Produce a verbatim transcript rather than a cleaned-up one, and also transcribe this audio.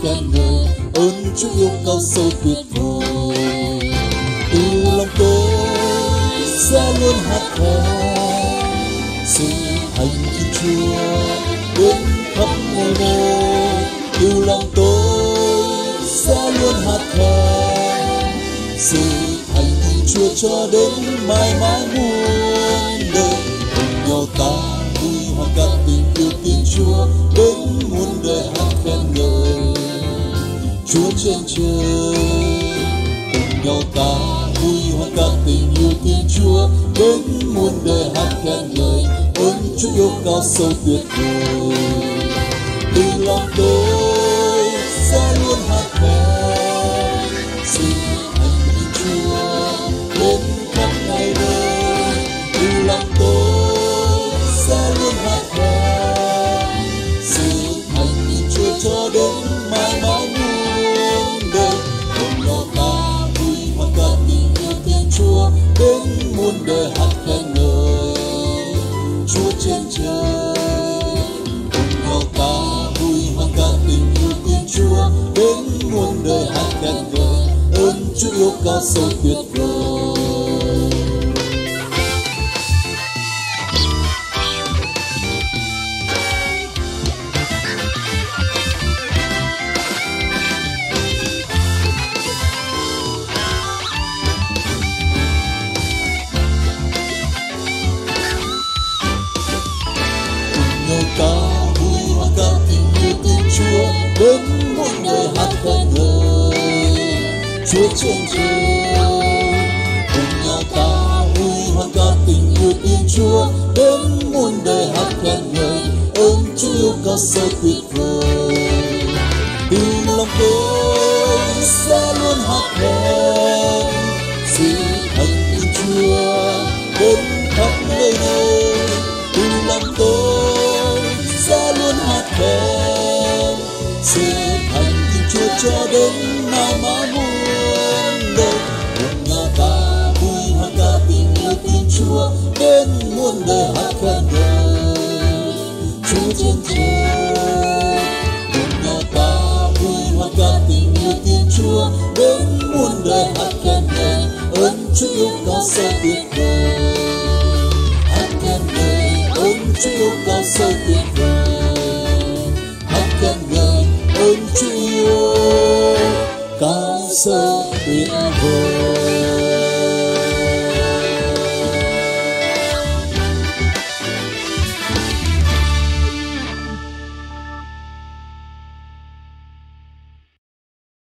khen ngợi ơn Chúa yêu cao sâu tuyệt vời. Từ lòng tôi sẽ luôn hát khen sự thành kính Chúa đến khắp nơi nơi. Từ lòng tôi sẽ luôn hát khen sự thành kính Chúa cho đến mãi mãi muôn đời. Cùng nhau ta vui hoan ca tình yêu tin Chúa đến muôn đời hát khen ngợi Chúa trên trời. Cùng nhau ta vui hoan ca tình yêu tin Chúa đến muôn đời hát khen ngợi ơn Chúa yêu cao sâu tuyệt vời. Từ lòng tôi sẽ luôn hát khen sự thành kính Chúa đến khắp ngày đời. Từ lòng tôi sẽ luôn hát khen sự thành kính Chúa cho đến mãi mãi muôn đời. Cùng nhau ta vui hoan ca tình yêu tin Chúa đến muôn đời hát khen ngợi Chúa trên trời. Cùng nhau ta vui hoan ca tình yêu tin Chúa đến muôn đời hát khen ngợi ơn Chúa yêu cao sâu tuyệt vời. Ta vui hoan ca tình yêu tin Chúa đến muôn đời hát khen ngợi Chúa trên trời. Cùng nhau ta vui hoan ca tình yêu tin Chúa đến muôn đời hát khen ngợi ơn Chúa yêu cao sâu tuyệt vời. Từ lòng tôi sẽ luôn hát khen sự thành kính Chúa đến khắp nơi nơi. Từ lòng tôi sẽ luôn hát khen sự thành kính Chúa cho đến mãi mãi muôn đời. Cùng nhau ta vui hoan ca tình yêu tin Chúa đến muôn đời hát khen ngợi Chúa trên trời. Cùng nhau ta vui hoan ca tình yêu tin Chúa đến muôn đời hát khen ngợi ơn Chúa yêu cao sâu tuyệt vời. Hát khen ngợi ơn Chúa yêu cao sâu tuyệt vời. Hát khen ngợi ơn Chúa yêu cao sâu tuyệt vời.